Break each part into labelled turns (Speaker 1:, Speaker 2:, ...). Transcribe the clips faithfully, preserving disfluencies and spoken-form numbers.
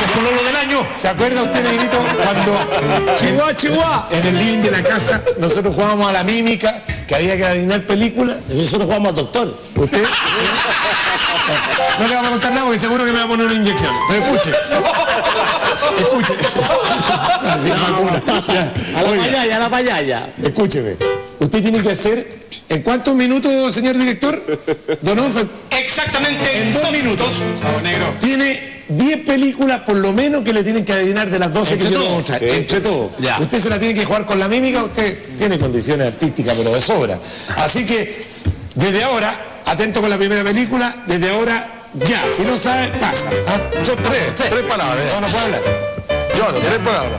Speaker 1: Por lo del año.
Speaker 2: ¿Se acuerda usted, negrito, cuando
Speaker 3: Chihuahua, Chihuahua,
Speaker 2: en el living de la casa nosotros jugábamos a la mímica, que había que adivinar películas?
Speaker 3: nosotros jugamos al doctor?
Speaker 2: ¿Usted? No le vamos a contar nada porque seguro que me va a poner una inyección. Pero escuche. Escuche. Así, ya.
Speaker 3: A la
Speaker 2: Oiga,
Speaker 3: payaya, a la payaya.
Speaker 2: escúcheme. Usted tiene que hacer, ¿en cuántos minutos, señor director? Donoso.
Speaker 1: Exactamente
Speaker 2: En dos minutos.
Speaker 1: Vamos, negro.
Speaker 2: Tiene diez películas por lo menos que le tienen que adivinar de las doce que yo le voy a mostrar.
Speaker 3: Sí.
Speaker 2: Entre todos.
Speaker 3: Ya.
Speaker 2: Usted se la tiene que jugar con la mímica, usted tiene condiciones artísticas, pero de sobra. Así que, desde ahora, atento con la primera película, desde ahora, ya. Si no sabe, pasa. ¿Ah?
Speaker 4: Son tres, tres palabras.
Speaker 2: No, no puede hablar.
Speaker 4: Yo no, tres palabras.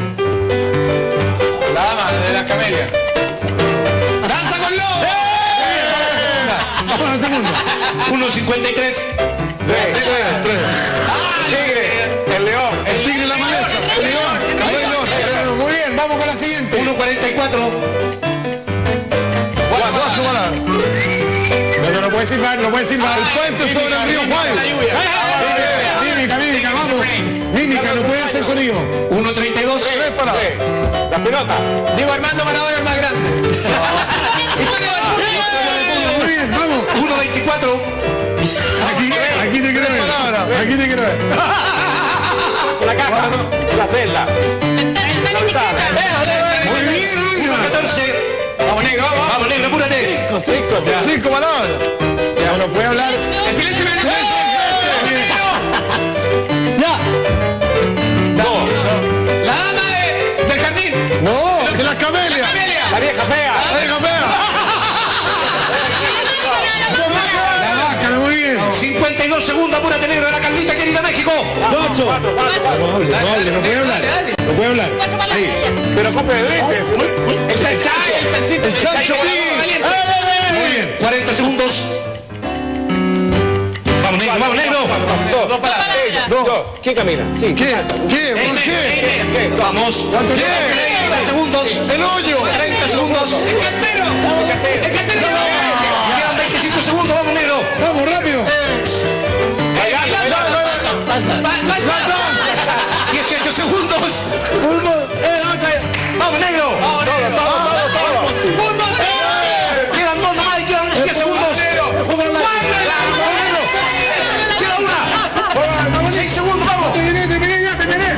Speaker 1: La dama de la camelia. ¡Danza con lobo!
Speaker 2: Vamos a la segunda.
Speaker 1: uno cincuenta y tres.
Speaker 4: Tres, tres, tres.
Speaker 1: Tigre. El león.
Speaker 4: El tigre y la maleza. El león. El rey león.
Speaker 2: Muy bien, vamos con la siguiente.
Speaker 1: uno cuarenta y cuatro.
Speaker 4: Cuatro, ocho palabras.
Speaker 2: No, no, no puede silbar, no puede silbar.
Speaker 4: El puente sobre el río Guay.
Speaker 2: Mímica, mímica, vamos. Mímica, no puede hacer sonido.
Speaker 1: uno treinta y dos.
Speaker 4: Tres palabras.
Speaker 1: La pelota. Digo Armando Maradona el más grande.
Speaker 2: Muy bien, vamos.
Speaker 1: uno veinticuatro.
Speaker 2: Aquí, aquí te quiero ver. Aquí te quiero ver.
Speaker 1: La caja. La celda.
Speaker 2: Muy bien,
Speaker 1: uno
Speaker 2: oiga.
Speaker 1: catorce. Vamos, negro, vamos. Vamos, negro, apúrate.
Speaker 4: Cinco, cinco palabras.
Speaker 2: Ya no puede hablar.
Speaker 1: El silencio me
Speaker 3: Ya.
Speaker 1: Dos. La dama de- del jardín.
Speaker 2: No.
Speaker 4: De las camelias.
Speaker 1: Camelia. La vieja fea.
Speaker 4: La vieja fea.
Speaker 2: La máscara, muy bien.
Speaker 1: cincuenta y dos segundos, apúrate, negro, de la Carlita, quiere ir a México.
Speaker 3: Ocho.
Speaker 2: No hable, no hable, no puede hablar. No puede hablar. Ahí.
Speaker 1: Pero compre de El chancho. El chanchito.
Speaker 4: El chancho.
Speaker 2: Muy bien.
Speaker 1: cuarenta segundos. Vamos, negro, vamos, negro. Dos, dos para
Speaker 4: Dos.
Speaker 1: ¿Quién camina? Sí.
Speaker 4: ¿Qué? ¿Qué? ¿Por qué?
Speaker 1: Vamos.
Speaker 2: ¿Cuánto queda?
Speaker 1: treinta segundos.
Speaker 4: El hoyo.
Speaker 1: treinta segundos. El cantero. El cantero. Quedan veinticinco segundos, vamos, negro.
Speaker 2: Vamos, rápido.
Speaker 1: dieciocho segundos. Vamos, negro.
Speaker 4: Todo, todo, todo, todo.
Speaker 1: Quedan dos nomás y quedan diez segundos. Queda una. seis segundos, vamos.
Speaker 2: Terminé, terminé, ya terminé.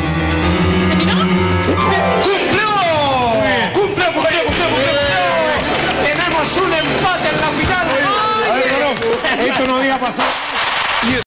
Speaker 1: ¡Cumplió! ¡Cumplió, cumplió, cumplió, cumplió! Tenemos un empate en la final.
Speaker 2: A ver, Donoso, esto no había pasado.